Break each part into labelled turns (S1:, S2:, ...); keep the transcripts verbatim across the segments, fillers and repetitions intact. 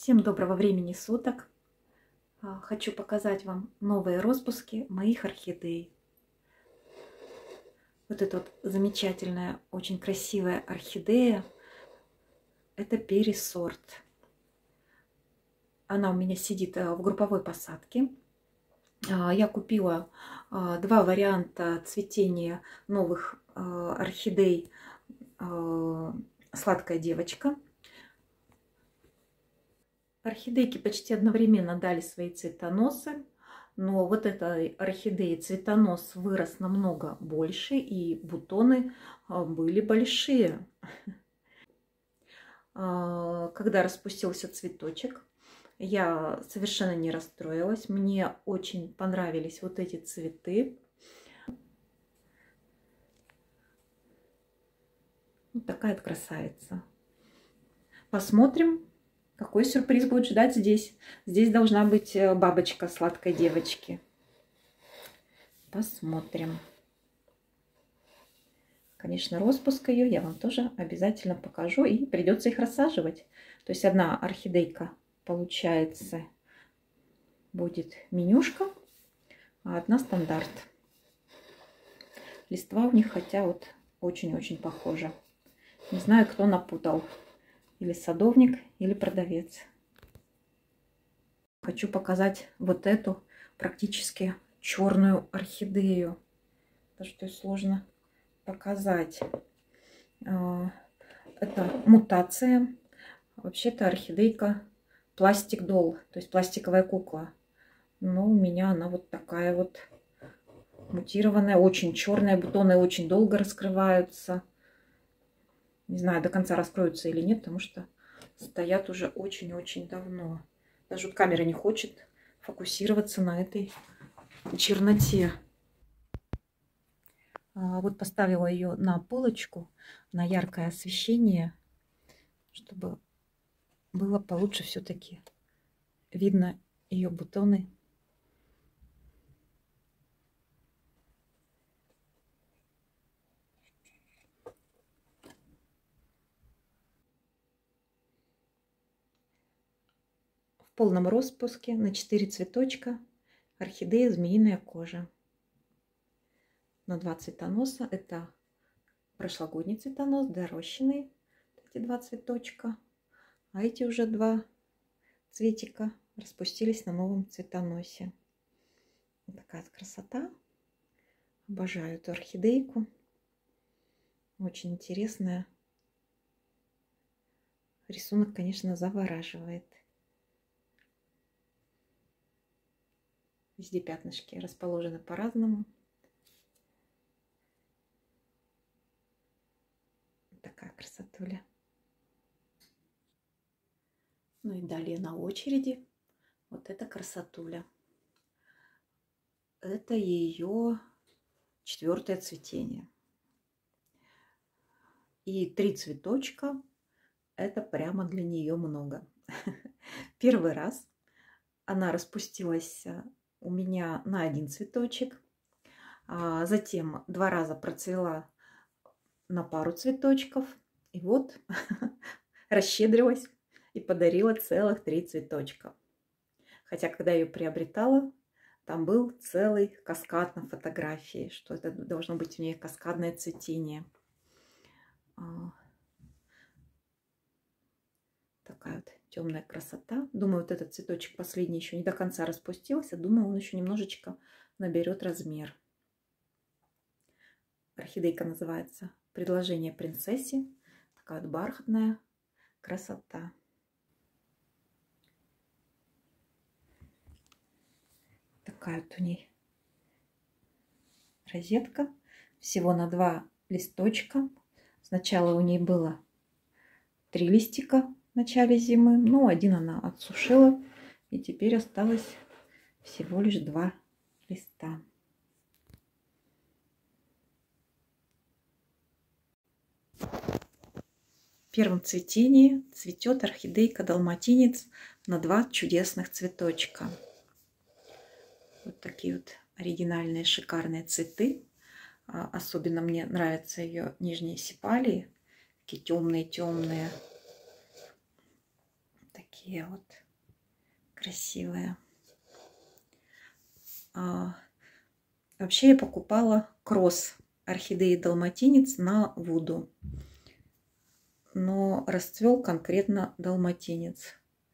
S1: Всем доброго времени суток! Хочу показать вам новые распуски моих орхидей. Вот эта вот замечательная, очень красивая орхидея. Это пересорт. Она у меня сидит в групповой посадке. Я купила два варианта цветения новых орхидей «Сладкая девочка». Орхидейки почти одновременно дали свои цветоносы, но вот этой орхидеи цветонос вырос намного больше, и бутоны были большие. Когда распустился цветочек, я совершенно не расстроилась. Мне очень понравились вот эти цветы. Вот такая вот красавица. Посмотрим, какой сюрприз будет ждать здесь. Здесь должна быть бабочка сладкой девочки. Посмотрим. Конечно, распуск ее я вам тоже обязательно покажу. И придется их рассаживать. То есть одна орхидейка, получается, будет менюшка, а одна стандарт. Листва у них, хотя вот очень-очень похожа. Не знаю, кто напутал. Или садовник, или продавец. Хочу показать вот эту практически черную орхидею. То, что сложно показать. Это мутация. Вообще-то орхидейка пластик дол, то есть пластиковая кукла. Но у меня она вот такая вот мутированная, очень черная. Бутоны очень долго раскрываются. Не знаю, до конца раскроются или нет, потому что стоят уже очень-очень давно. Даже вот камера не хочет фокусироваться на этой черноте. А вот поставила ее на полочку, на яркое освещение, чтобы было получше все-таки видно ее бутоны. В полном распуске на четыре цветочка орхидея «Змеиная кожа». На два цветоноса. Это прошлогодний цветонос, дорощенный, эти два цветочка. А эти уже два цветика распустились на новом цветоносе. Вот такая красота. Обожаю эту орхидейку. Очень интересная. Рисунок, конечно, завораживает. Везде пятнышки расположены по-разному. Такая красотуля. Ну и далее на очереди вот эта красотуля. Это ее четвертое цветение. И три цветочка — это прямо для нее много. Первый раз она распустилась у меня на один цветочек. Затем два раза процвела на пару цветочков. И вот расщедрилась и подарила целых три цветочка. Хотя, когда я ее приобретала, там был целый каскад на фотографии, что это должно быть у нее каскадное цветение. Такая вот темная красота. Думаю, вот этот цветочек последний еще не до конца распустился. Думаю, он еще немножечко наберет размер. Орхидейка называется «Предложение принцессе». Такая вот бархатная красота. Такая вот у ней розетка. Всего на два листочка. Сначала у ней было три листика в начале зимы. Ну, один она отсушила. И теперь осталось всего лишь два листа. В первом цветении цветет орхидейка далматинец на два чудесных цветочка. Вот такие вот оригинальные, шикарные цветы. Особенно мне нравятся ее нижние сепалии. Такие темные-темные. Такие вот красивая. А, вообще я покупала кросс орхидеи далматинец на Вуду, но расцвел конкретно далматинец.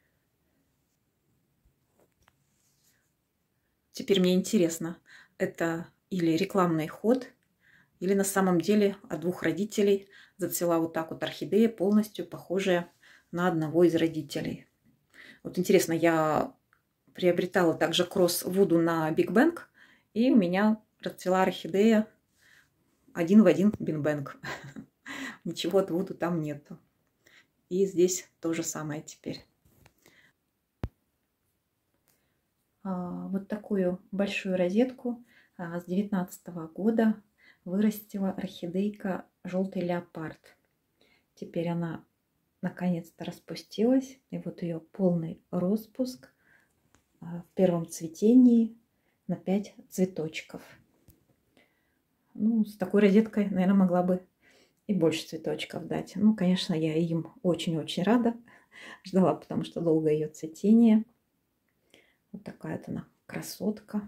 S1: Теперь мне интересно, это или рекламный ход, или на самом деле от двух родителей зацвела вот так вот орхидея, полностью похожая на одного из родителей. Вот интересно, я приобретала также кросс Вуду на Биг Бэнг, и у меня расцвела орхидея один в один Биг Бэнг. Ничего от Вуду там нету. И здесь то же самое теперь. Вот такую большую розетку с две тысячи девятнадцатого года вырастила орхидейка желтый леопард. Теперь она наконец-то распустилась. И вот ее полный распуск в первом цветении на пять цветочков. Ну, с такой розеткой, наверное, могла бы и больше цветочков дать. Ну, конечно, я им очень-очень рада. Ждала, потому что долго ее цветение. Вот такая вот она красотка.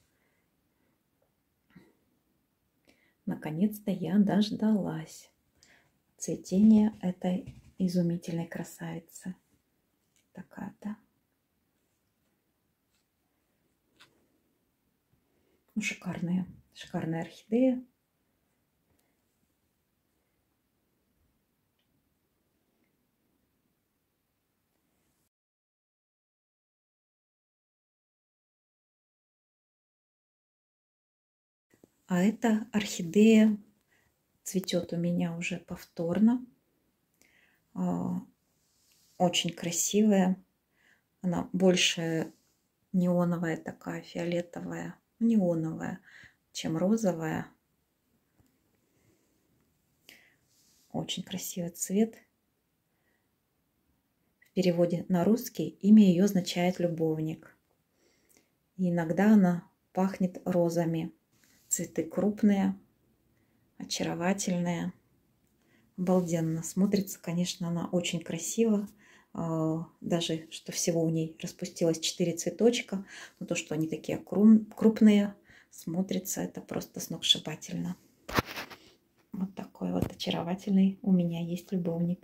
S1: Наконец-то я дождалась цветения этой изумительной красавицы. Такая-то. Ну, шикарная, шикарная орхидея. А эта орхидея цветет у меня уже повторно. Очень красивая. Она больше неоновая такая, фиолетовая, неоновая, чем розовая. Очень красивый цвет. В переводе на русский имя ее означает любовник. И иногда она пахнет розами. Цветы крупные, очаровательные. Обалденно смотрится, конечно, она очень красиво. Даже что всего у ней распустилось четыре цветочка. Но то, что они такие крупные, смотрится это просто сногсшибательно. Вот такой вот очаровательный у меня есть любовник.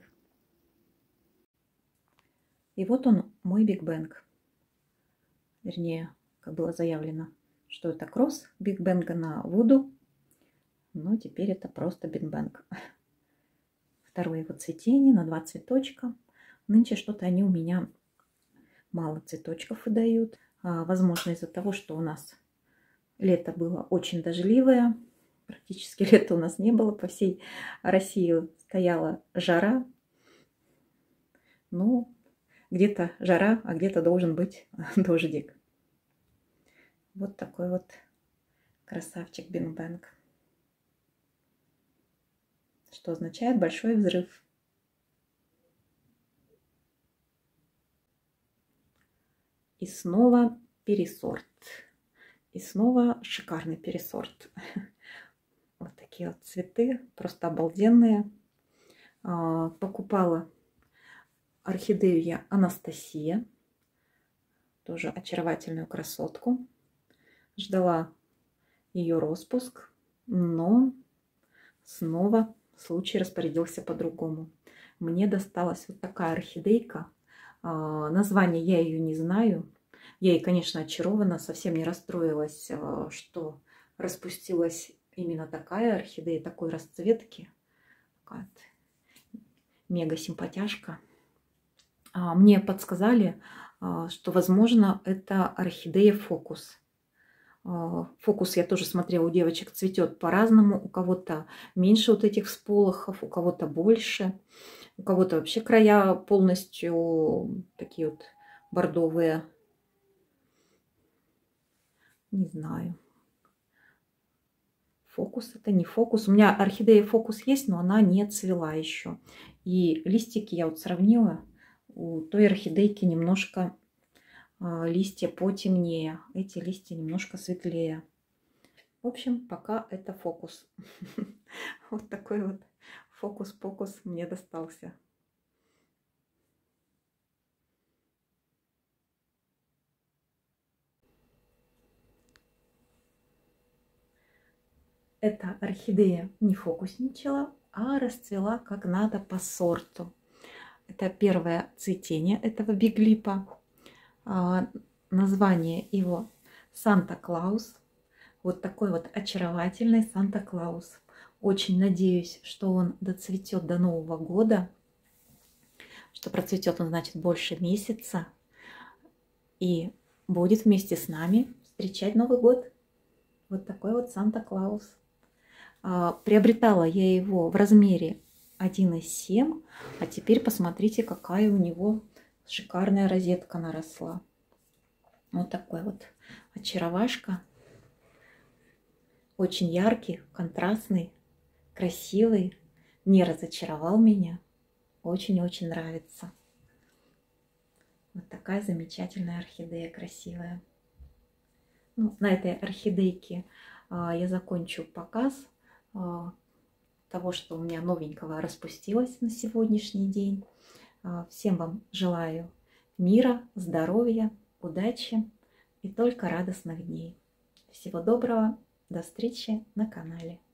S1: И вот он, мой Биг Бэнг. Вернее, как было заявлено, что это кросс Биг Бэнга на Вуду. Но теперь это просто Биг Бэнг. Второе его цветение на два цветочка. Нынче что-то они у меня мало цветочков выдают. А, возможно, из-за того, что у нас лето было очень дождливое. Практически лета у нас не было. По всей России стояла жара. Ну, где-то жара, а где-то должен быть дождик. Вот такой вот красавчик Биг Бэнг. Что означает большой взрыв. И снова пересорт. И снова шикарный пересорт. Вот такие вот цветы, просто обалденные. Покупала орхидею я Анастасия. Тоже очаровательную красотку. Ждала ее распуск, но снова случай распорядился по-другому. Мне досталась вот такая орхидейка. Название я ее не знаю. Я ей, конечно, очарована, совсем не расстроилась, что распустилась именно такая орхидея, такой расцветки. Мега симпатяшка. Мне подсказали, что, возможно, это орхидея фокус. Фокус я тоже смотрела, у девочек цветет по-разному. У кого-то меньше вот этих всполохов, у кого-то больше. У кого-то вообще края полностью такие вот бордовые. Не знаю. Фокус это не фокус. У меня орхидея фокус есть, но она не цвела еще. И листики я вот сравнила. У той орхидейки немножко э, листья потемнее. Эти листья немножко светлее. В общем, пока это фокус. Вот такой вот фокус-покус мне достался. эта орхидея не фокусничала, а расцвела как надо по сорту. Это первое цветение этого биглипа. А, название его Санта-Клаус. Вот такой вот очаровательный Санта-Клаус. Очень надеюсь, что он доцветет до Нового года, что процветет он, значит, больше месяца и будет вместе с нами встречать Новый год. Вот такой вот Санта-Клаус. Приобретала я его в размере один и семь, а теперь посмотрите, какая у него шикарная розетка наросла. Вот такой вот очаровашка. Очень яркий, контрастный, красивый. Не разочаровал меня. Очень-очень нравится. Вот такая замечательная орхидея, красивая. Ну, на этой орхидейке а, я закончу показ а, того, что у меня новенького распустилось на сегодняшний день. А, всем вам желаю мира, здоровья, удачи и только радостных дней. Всего доброго, до встречи на канале.